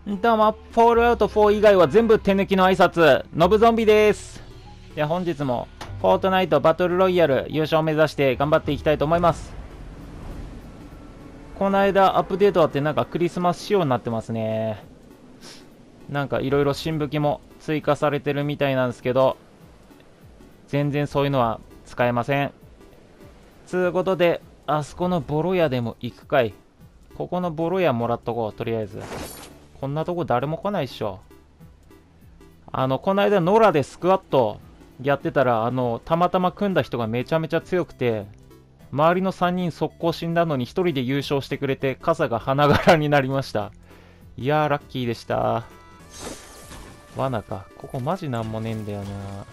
どうも、フォールアウト4以外は全部手抜きの挨拶、ノブゾンビです。いや、本日も、フォートナイトバトルロイヤル優勝を目指して頑張っていきたいと思います。この間アップデートあってなんかクリスマス仕様になってますね。なんかいろいろ新武器も追加されてるみたいなんですけど、全然そういうのは使えません。つうことで、あそこのボロ屋でも行くかい。ここのボロ屋もらっとこう、とりあえず。こんなとこ誰も来ないっしょ。この間ノラでスクワットやってたら、たまたま組んだ人がめちゃめちゃ強くて、周りの3人速攻死んだのに1人で優勝してくれて、傘が花柄になりました。いやー、ラッキーでした。罠か。ここマジなんもねえんだよな。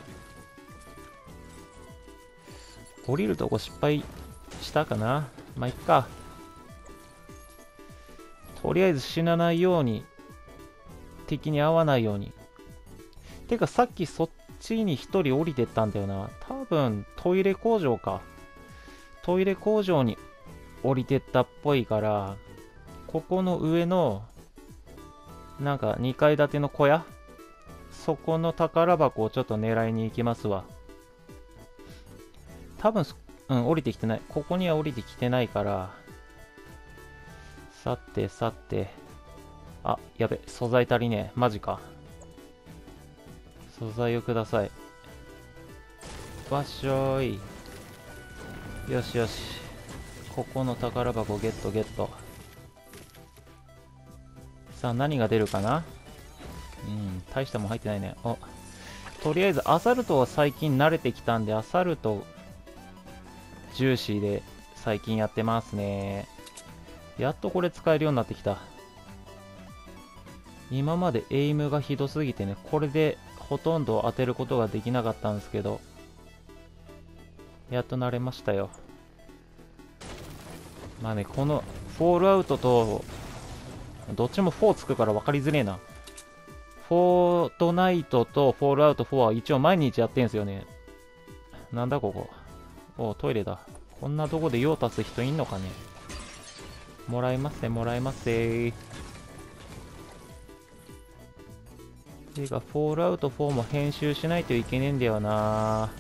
降りるとこ失敗したかな。まあ、いっか。とりあえず死なないように、敵に合わないように。てかさっきそっちに1人降りてったんだよな。多分トイレ工場か。トイレ工場に降りてったっぽいから、ここの上の、なんか2階建ての小屋、そこの宝箱をちょっと狙いに行きますわ。多分、降りてきてない。ここには降りてきてないから、さてさて、あ、やべ、素材足りねえ。マジか。素材をください。わっしょーい。よしよし。ここの宝箱ゲットゲット。さあ、何が出るかな。大したもん入ってないね。とりあえずアサルトは最近慣れてきたんで、アサルト重視で最近やってますね。やっとこれ使えるようになってきた。今までエイムがひどすぎてね、これでほとんど当てることができなかったんですけど、やっと慣れましたよ。まあね、このフォールアウトと、どっちも4つくから分かりづれえな。フォートナイトとフォールアウト4は一応毎日やってんすよね。なんだここ。トイレだ。こんなとこで用足す人いんのかね。もらいますね、もらいますね。てか、フォールアウト4も編集しないといけねえんだよな。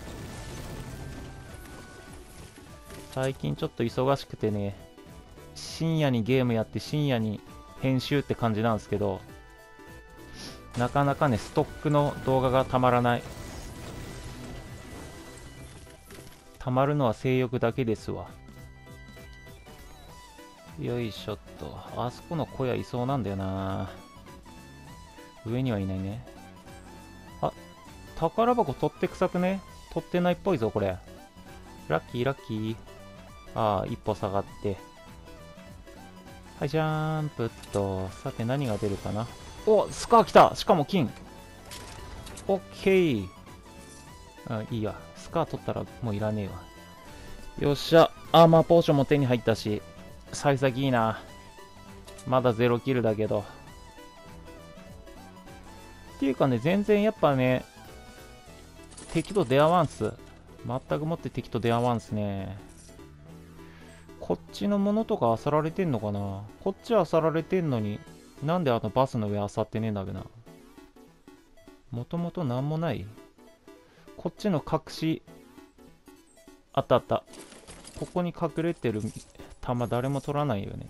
最近ちょっと忙しくてね、深夜にゲームやって深夜に編集って感じなんですけど、なかなかね、ストックの動画がたまらない。たまるのは性欲だけですわ。よいしょっと。あそこの小屋いそうなんだよな。上にはいないね。あ、宝箱取って臭くね。取ってないっぽいぞ、これ。ラッキー、ラッキー。ああ、一歩下がって。はい、ジャンプっと。さて、何が出るかな。スカー来た。しかも金。オッケー。いいや。スカー取ったらもういらねえわ。よっしゃ。アーマーポーションも手に入ったし。幸先いいな。まだ0キルだけど。っていうかね、全然やっぱね、敵と出会わんす。全くもって敵と出会わんすね。こっちのものとか漁られてんのかな。こっちは漁られてんのに、なんでバスの上漁ってねえんだべな。もともとなんもない。こっちの隠し、あったあった。ここに隠れてる弾誰も取らないよね。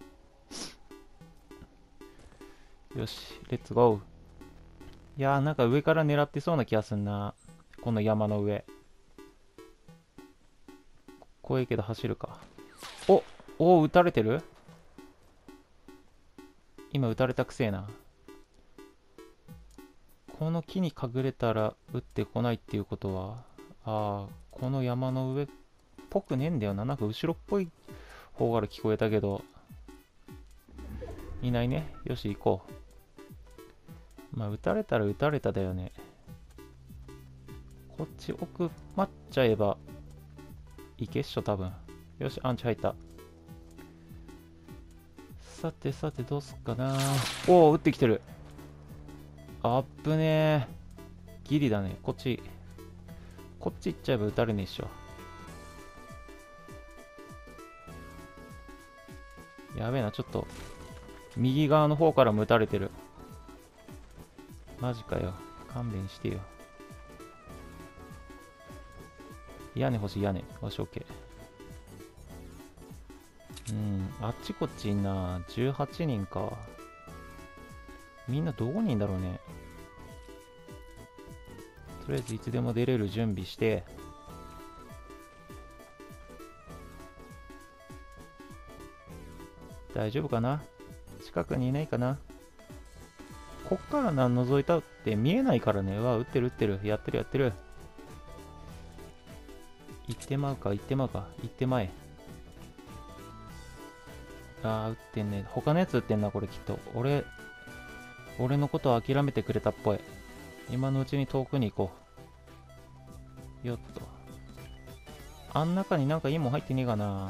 よし、レッツゴー。いやー、なんか上から狙ってそうな気がすんな。この山の上。怖いけど走るか。撃たれてる。今撃たれたくせえな。この木に隠れたら撃ってこないっていうことは、この山の上っぽくねえんだよな。なんか後ろっぽい方から聞こえたけど、いないね。よし、行こう。まあ、撃たれたら撃たれただよね。こっち奥待っちゃえば、いけっしょ、多分。よし、アンチ入った。さてさて、どうすっかな。撃ってきてる。あっぶねー。ギリだね。こっち行っちゃえば撃たれねえっしょ。やべえな、ちょっと、右側の方からも撃たれてる。 マジかよ。勘弁してよ。屋根欲しい、屋根。よし、オッケー。あっちこっちいんな。18人か。みんなどこにいんだろうね。とりあえずいつでも出れる準備して。大丈夫かな？近くにいないかな？こっから覗いたって見えないからね。うわ、撃ってる撃ってる。やってるやってる。行ってまうか、行ってまうか。行ってまえ。あー、撃ってんね。他のやつ撃ってんな、これきっと。俺のことを諦めてくれたっぽい。今のうちに遠くに行こう。よっと。あん中になんかいいもん入ってねえかな。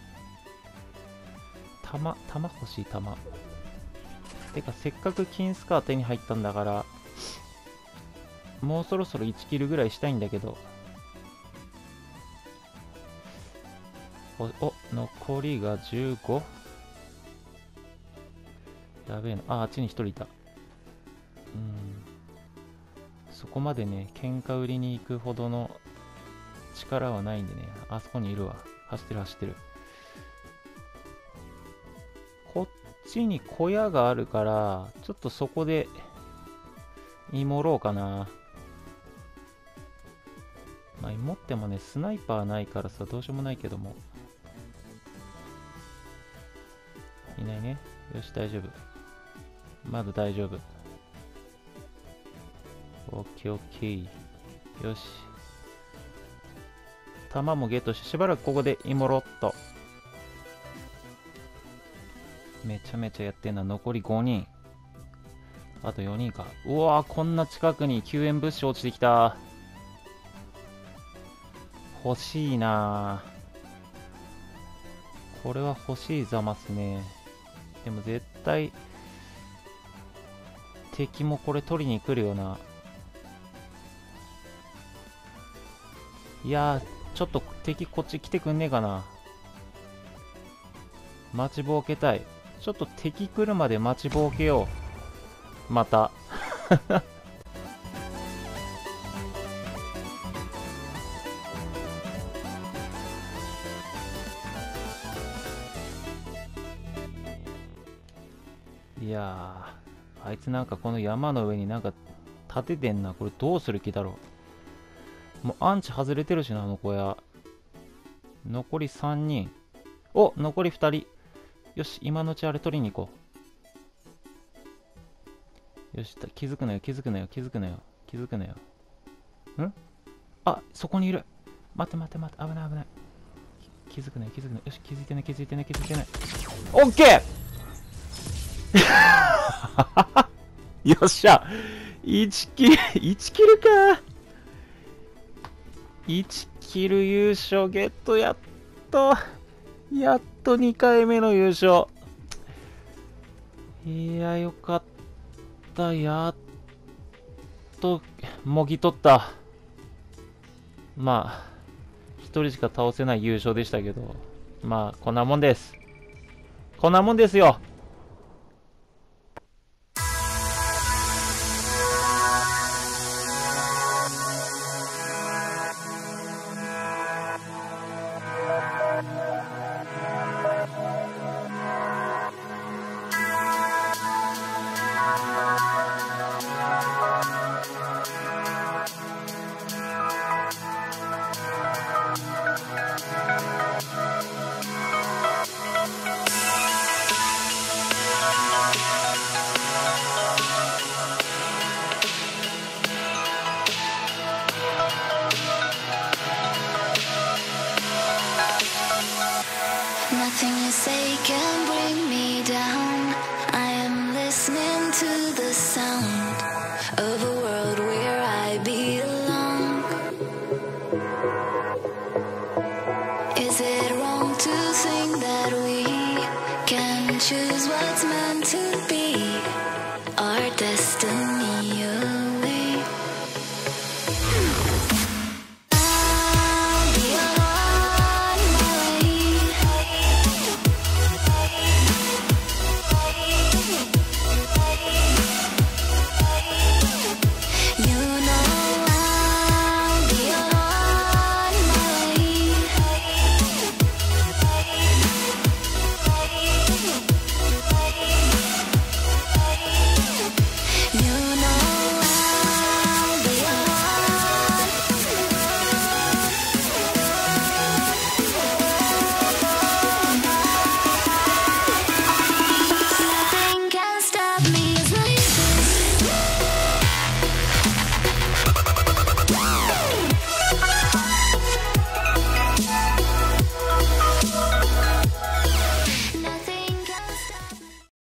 弾欲しい、弾。てか、せっかく金スカー手に入ったんだから、もうそろそろ1キルぐらいしたいんだけど。残りが 15？ やべえな。あっちに1人いた。そこまでね、喧嘩売りに行くほどの力はないんでね。あそこにいるわ。走ってる走ってる。こっちに小屋があるから、ちょっとそこで、芋ろうかな。まあ、芋ってもね、スナイパーないからさ、どうしようもないけども。いないね。よし、大丈夫。まだ大丈夫。オッケーオッケー。よし。弾もゲットして、しばらくここで芋ろっと。めちゃめちゃやってんな。残り5人。あと4人か。うわー、こんな近くに救援物資落ちてきた。欲しいなー。これは欲しいざますね。でも絶対、敵もこれ取りに来るよな。いやー、ちょっと敵こっち来てくんねえかな。待ちぼうけたい。ちょっと敵来るまで待ちぼうけよう。また。いやー、あいつなんかこの山の上になんか立ててんな。これどうする気だろう。もうアンチ外れてるしな、あの小屋。残り3人。お、残り2人。よし、今のうちあれ取りに行こう。よし、気づくなよ、気づくなよ、気づくなよ、気づくなよ。ん？あ、そこにいる。待って待って待って、危ない危ない。気づくなよ、気づくなよ。よし、気づいてない、気づいてない、気づいてない。オッケーよっしゃ !1 キル、1キルか1キル優勝ゲット、やっと2回目の優勝。いや、よかった。やっと、もぎ取った。まあ、一人しか倒せない優勝でしたけど、まあ、こんなもんです。こんなもんですよ。 Nothing you say can bring me down. I am listening to the sound of a world where I belong. Is it wrong to think that we can choose what's meant to be our destiny?